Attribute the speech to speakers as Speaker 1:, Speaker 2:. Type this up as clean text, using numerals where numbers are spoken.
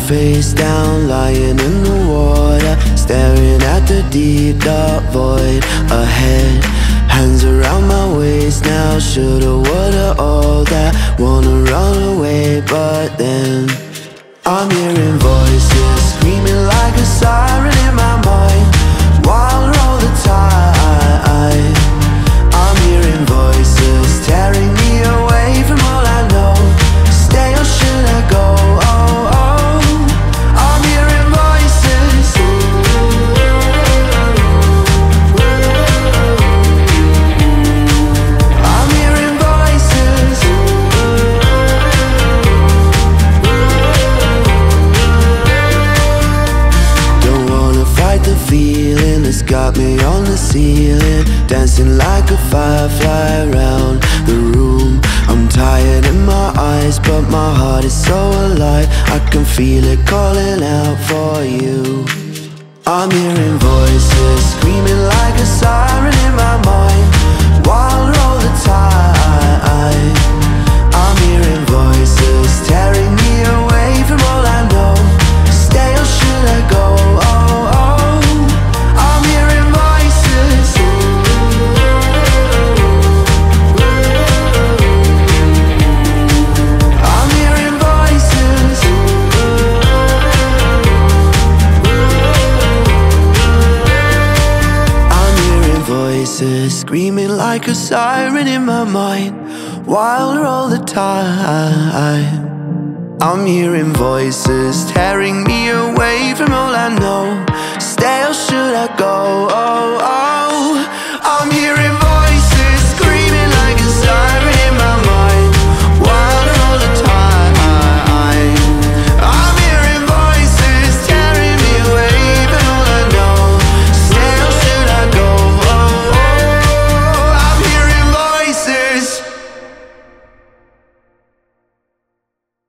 Speaker 1: face down, lying in the water, staring at the deep dark void ahead. Hands around my waist now, shoulda, woulda, all that. Wanna run away, but then I'm hearing voices screaming like a siren in my mind, wild all the time. I'm hearing voices tearing me away from all I know. Stay or should I go? Oh, oh. I'm hearing voices. I'm hearing voices. Don't wanna fight the feeling that's got me on the ceiling, dancing like a firefly around the room. I'm tired in my eyes, but my heart is so alive. I can feel it calling out for you. I'm hearing voices screaming like a siren in my mind, wild all the time. I'm hearing voices tearing me away from all I know. Stay or should I go? Oh, oh. I'm hearing voices. I'm hearing voices. I'm hearing voices screaming like a siren in my mind, wild all the time. I'm hearing voices tearing me away from all I know. Stay or should I go? Oh,